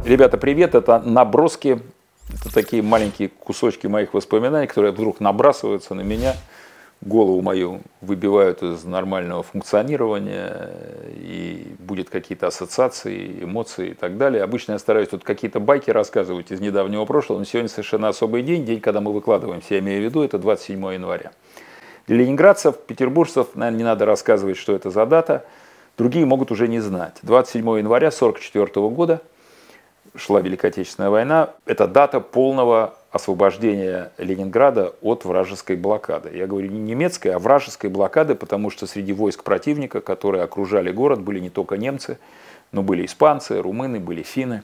Ребята, привет! Это наброски, это такие маленькие кусочки моих воспоминаний, которые вдруг набрасываются на меня, голову мою выбивают из нормального функционирования, и будет какие-то ассоциации, эмоции и так далее. Обычно я стараюсь тут какие-то байки рассказывать из недавнего прошлого, но сегодня совершенно особый день, когда мы выкладываемся, я имею в виду, это 27 января. Для ленинградцев, петербуржцев, наверное, не надо рассказывать, что это за дата, другие могут уже не знать. 27 января 1944 года шла Великая Отечественная война. Это дата полного освобождения Ленинграда от вражеской блокады. Я говорю не немецкой, а вражеской блокады, потому что среди войск противника, которые окружали город, были не только немцы, но были испанцы, румыны, были финны.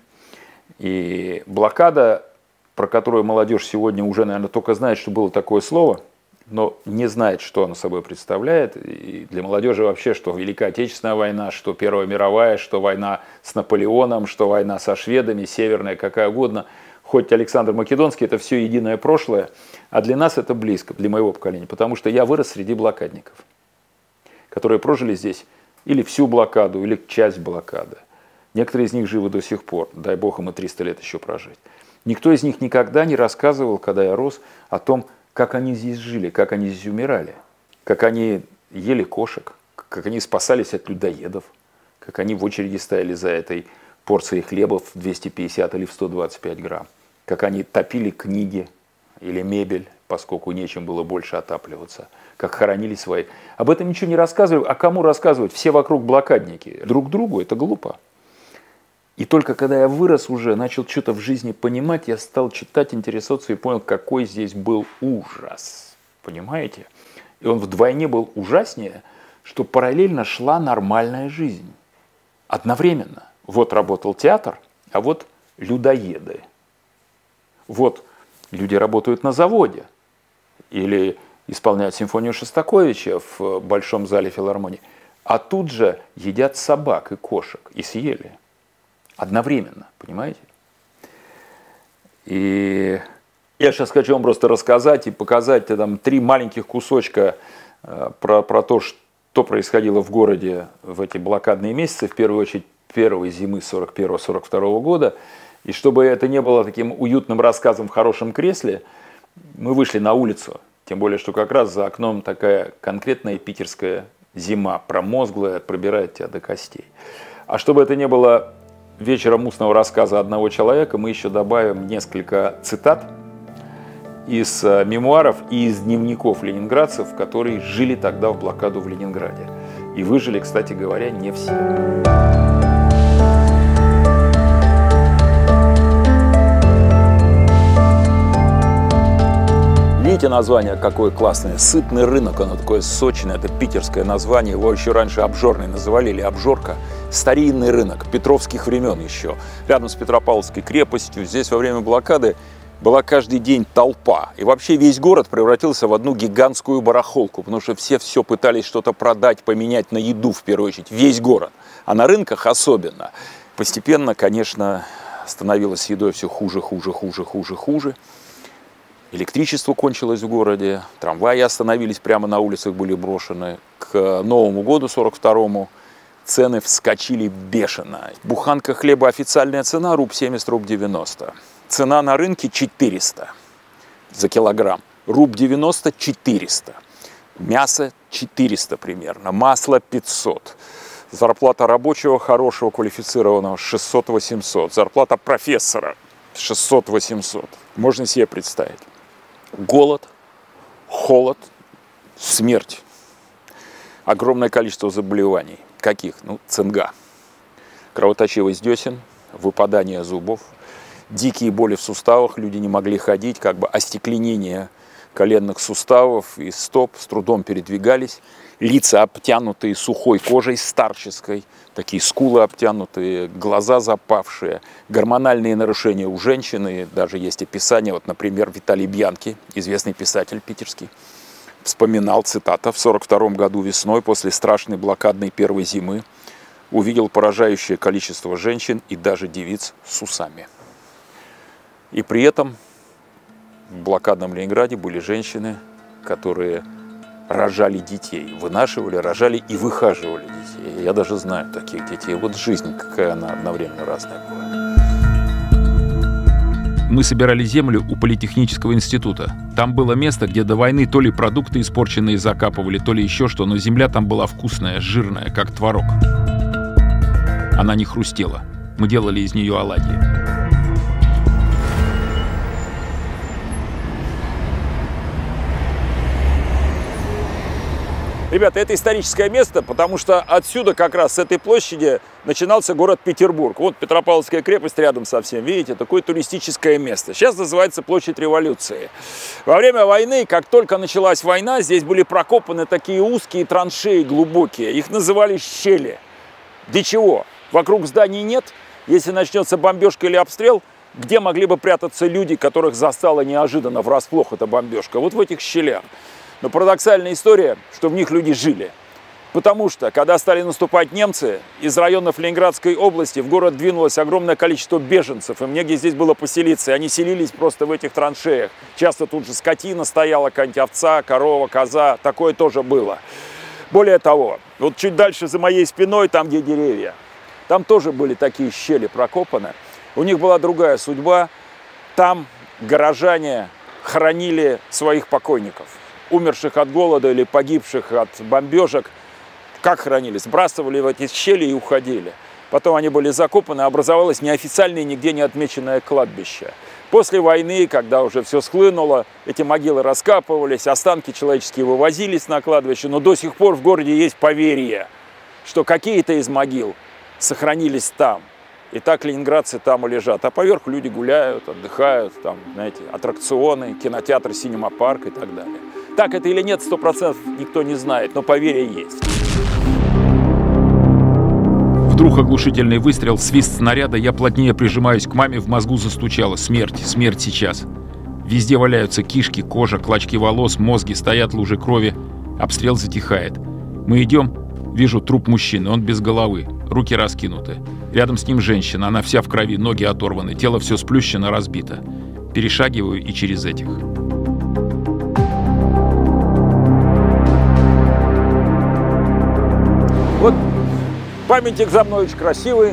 И блокада, про которую молодежь сегодня уже, наверное, только знает, что было такое слово, но не знает, что оно собой представляет. И для молодежи вообще, что Великая Отечественная война, что Первая мировая, что война с Наполеоном, что война со шведами, северная, какая угодно. Хоть Александр Македонский, это все единое прошлое, а для нас это близко, для моего поколения, потому что я вырос среди блокадников, которые прожили здесь или всю блокаду, или часть блокады. Некоторые из них живы до сих пор, дай бог им и 300 лет еще прожить. Никто из них никогда не рассказывал, когда я рос, о том, как они здесь жили, как они здесь умирали, как они ели кошек, как они спасались от людоедов, как они в очереди стояли за этой порцией хлеба в 250 или в 125 грамм, как они топили книги или мебель, поскольку нечем было больше отапливаться, как хоронили свои. Об этом ничего не рассказывали. А кому рассказывать? Все вокруг блокадники. Друг другу это глупо. И только когда я вырос уже, начал что-то в жизни понимать, я стал читать, интересоваться и понял, какой здесь был ужас. Понимаете? И он вдвойне был ужаснее, что параллельно шла нормальная жизнь. Одновременно. Вот работал театр, а вот людоеды. Вот люди работают на заводе или исполняют симфонию Шостаковича в Большом зале филармонии, а тут же едят собак и кошек, и съели. Одновременно, понимаете? И я сейчас хочу вам просто рассказать и показать там 3 маленьких кусочка про то, что происходило в городе в эти блокадные месяцы, в первую очередь первой зимы 41-42 года. И чтобы это не было таким уютным рассказом в хорошем кресле, мы вышли на улицу. Тем более, что как раз за окном такая конкретная питерская зима, промозглая, пробирает тебя до костей. А чтобы это не было вечером устного рассказа одного человека, мы еще добавим несколько цитат из мемуаров и из дневников ленинградцев, которые жили тогда в блокаду в Ленинграде. И выжили, кстати говоря, не все. Видите название какое классное? Сытный рынок, оно такое сочное, это питерское название, его еще раньше обжорный называли, или обжорка. Старинный рынок, петровских времен еще, рядом с Петропавловской крепостью. Здесь во время блокады была каждый день толпа. И вообще весь город превратился в одну гигантскую барахолку, потому что все пытались что-то продать, поменять на еду в первую очередь. Весь город. А на рынках особенно. Постепенно, конечно, становилось с едой все хуже. Электричество кончилось в городе, трамваи остановились прямо на улицах, были брошены. К Новому году 42-му цены вскочили бешено. Буханка хлеба официальная цена руб 70, руб 90. Цена на рынке 400 за килограмм. Руб 90 400. Мясо 400 примерно. Масло 500. Зарплата рабочего хорошего квалифицированного 600-800. Зарплата профессора 600-800. Можно себе представить. Голод, холод, смерть. Огромное количество заболеваний. Каких? Ну, цинга. Кровоточивость десен, выпадание зубов, дикие боли в суставах, люди не могли ходить, как бы остекленение коленных суставов и стоп, с трудом передвигались. Лица обтянутые сухой кожей старческой, такие скулы обтянутые, глаза запавшие, гормональные нарушения у женщины. Даже есть описание, вот, например, Виталий Бьянки, известный писатель питерский, вспоминал, цитата, в 1942 году весной, после страшной блокадной первой зимы, увидел поражающее количество женщин и даже девиц с усами. И при этом в блокадном Ленинграде были женщины, которые рожали детей, вынашивали, рожали и выхаживали детей. Я даже знаю таких детей. Вот жизнь, какая она одновременно разная была. Мы собирали землю у Политехнического института. Там было место, где до войны то ли продукты испорченные закапывали, то ли еще что, но земля там была вкусная, жирная, как творог. Она не хрустела. Мы делали из нее оладьи. Ребята, это историческое место, потому что отсюда, как раз с этой площади, начинался город Петербург. Вот Петропавловская крепость рядом совсем, видите, такое туристическое место. Сейчас называется площадь Революции. Во время войны, как только началась война, здесь были прокопаны такие узкие траншеи глубокие. Их называли щели. Для чего? Вокруг зданий нет. Если начнется бомбежка или обстрел, где могли бы прятаться люди, которых застала неожиданно врасплох эта бомбежка? Вот в этих щелях. Но парадоксальная история, что в них люди жили. Потому что, когда стали наступать немцы, из районов Ленинградской области в город двинулось огромное количество беженцев, им негде здесь было поселиться, и они селились просто в этих траншеях. Часто тут же скотина стояла, какая-нибудь овца, корова, коза, такое тоже было. Более того, вот чуть дальше за моей спиной, там, где деревья, там тоже были такие щели прокопаны. У них была другая судьба. Там горожане хоронили своих покойников, умерших от голода или погибших от бомбежек. Как хоронили? Сбрасывали в эти щели и уходили. Потом они были закопаны, образовалось неофициальное, нигде не отмеченное кладбище. После войны, когда уже все схлынуло, эти могилы раскапывались, останки человеческие вывозились на кладбище, но до сих пор в городе есть поверье, что какие-то из могил сохранились там. И так ленинградцы там и лежат. А поверх люди гуляют, отдыхают, там, знаете, аттракционы, кинотеатр, синема-парк и так далее. Так это или нет, 100% никто не знает, но поверье есть. Вдруг оглушительный выстрел, свист снаряда, я плотнее прижимаюсь к маме, в мозгу застучало. Смерть, смерть сейчас. Везде валяются кишки, кожа, клочки волос, мозги, стоят лужи крови. Обстрел затихает. Мы идем, вижу труп мужчины, он без головы, руки раскинуты. Рядом с ним женщина, она вся в крови, ноги оторваны, тело все сплющено, разбито. Перешагиваю и через этих. Вот памятник за мной очень красивый.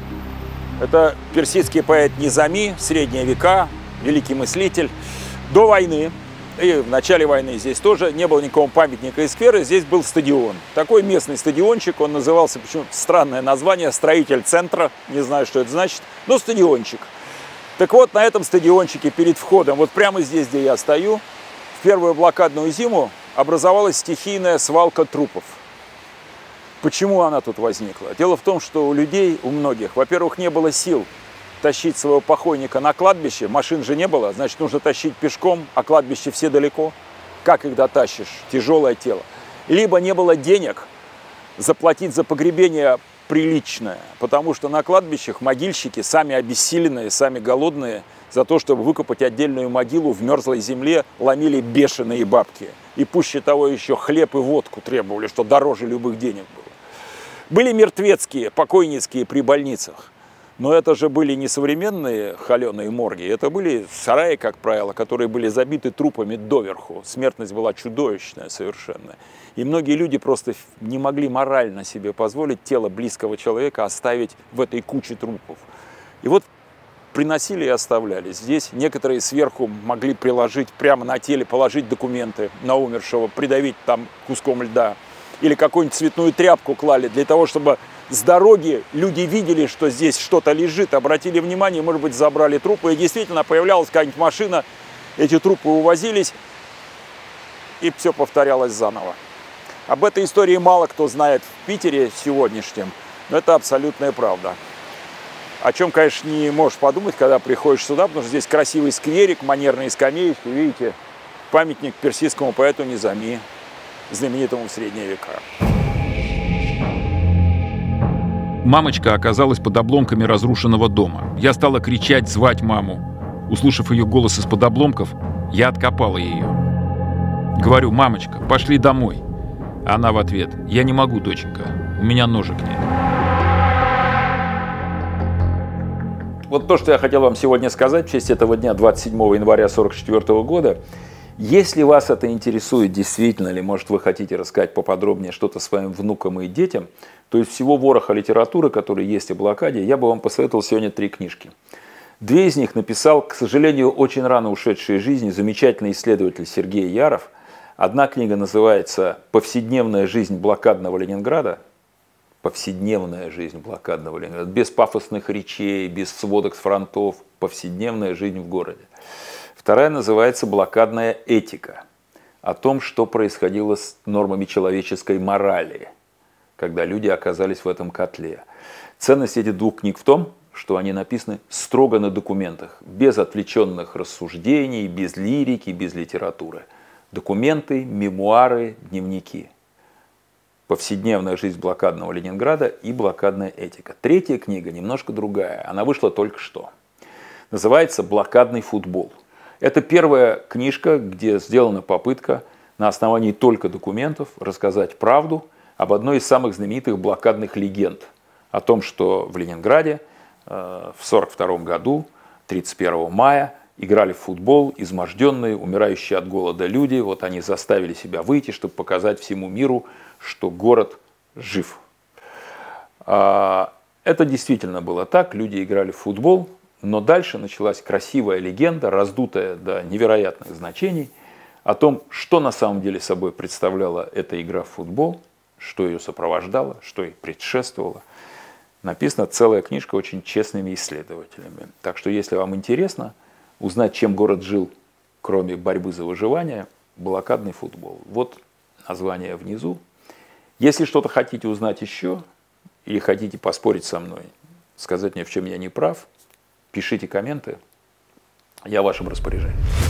Это персидский поэт Низами, средние века, великий мыслитель. До войны, и в начале войны здесь тоже не было никакого памятника и сквера, здесь был стадион. Такой местный стадиончик, он назывался, почему-то странное название, строитель центра, не знаю, что это значит, но стадиончик. Так вот, на этом стадиончике перед входом, вот прямо здесь, где я стою, в первую блокадную зиму образовалась стихийная свалка трупов. Почему она тут возникла? Дело в том, что у людей, у многих, во-первых, не было сил тащить своего покойника на кладбище, машин же не было, значит, нужно тащить пешком, а кладбище все далеко. Как их дотащишь? Тяжелое тело. Либо не было денег заплатить за погребение приличное, потому что на кладбищах могильщики, сами обессиленные, сами голодные, за то, чтобы выкопать отдельную могилу в мерзлой земле, ломили бешеные бабки. И пуще того еще хлеб и водку требовали, что дороже любых денег было. Были мертвецкие, покойницкие при больницах. Но это же были не современные холеные морги, это были сараи, как правило, которые были забиты трупами доверху. Смертность была чудовищная совершенно. И многие люди просто не могли морально себе позволить тело близкого человека оставить в этой куче трупов. И вот приносили и оставляли. Здесь некоторые сверху могли приложить, прямо на теле положить документы на умершего, придавить там куском льда. Или какую-нибудь цветную тряпку клали для того, чтобы с дороги люди видели, что здесь что-то лежит, обратили внимание, может быть, забрали трупы. И действительно появлялась какая-нибудь машина, эти трупы увозились, и все повторялось заново. Об этой истории мало кто знает в Питере сегодняшнем, но это абсолютная правда. О чем, конечно, не можешь подумать, когда приходишь сюда, потому что здесь красивый скверик, манерные скамеечки, видите, памятник персидскому поэту Низами, знаменитому в средние века. Мамочка оказалась под обломками разрушенного дома. Я стала кричать, звать маму. Услышав ее голос из-под обломков, я откопала ее. Говорю: мамочка, пошли домой. Она в ответ: я не могу, доченька, у меня ножек нет. Вот то, что я хотел вам сегодня сказать в честь этого дня, 27 января 1944 года. Если вас это интересует действительно, или, может, вы хотите рассказать поподробнее что-то своим внукам и детям, то из всего вороха литературы, который есть о блокаде, я бы вам посоветовал сегодня 3 книжки. Две из них написал, к сожалению, очень рано ушедший из жизни замечательный исследователь Сергей Яров. Одна книга называется «Повседневная жизнь блокадного Ленинграда». Повседневная жизнь блокадного Ленинграда. Без пафосных речей, без сводок с фронтов. Повседневная жизнь в городе. Вторая называется «Блокадная этика». О том, что происходило с нормами человеческой морали, когда люди оказались в этом котле. Ценность этих двух книг в том, что они написаны строго на документах, без отвлеченных рассуждений, без лирики, без литературы. Документы, мемуары, дневники. «Повседневная жизнь блокадного Ленинграда» и «Блокадная этика». Третья книга немножко другая, она вышла только что. Называется «Блокадный футбол». Это первая книжка, где сделана попытка на основании только документов рассказать правду об одной из самых знаменитых блокадных легенд. О том, что в Ленинграде в 1942 году, 31 мая, играли в футбол изможденные, умирающие от голода люди. Вот они заставили себя выйти, чтобы показать всему миру, что город жив. Это действительно было так, люди играли в футбол. Но дальше началась красивая легенда, раздутая до невероятных значений, о том, что на самом деле собой представляла эта игра в футбол, что ее сопровождало, что ей предшествовало. Написана целая книжка очень честными исследователями. Так что, если вам интересно узнать, чем город жил, кроме борьбы за выживание, блокадный футбол. Вот название внизу. Если что-то хотите узнать еще, или хотите поспорить со мной, сказать мне, в чем я не прав, пишите комменты, я в вашем распоряжении.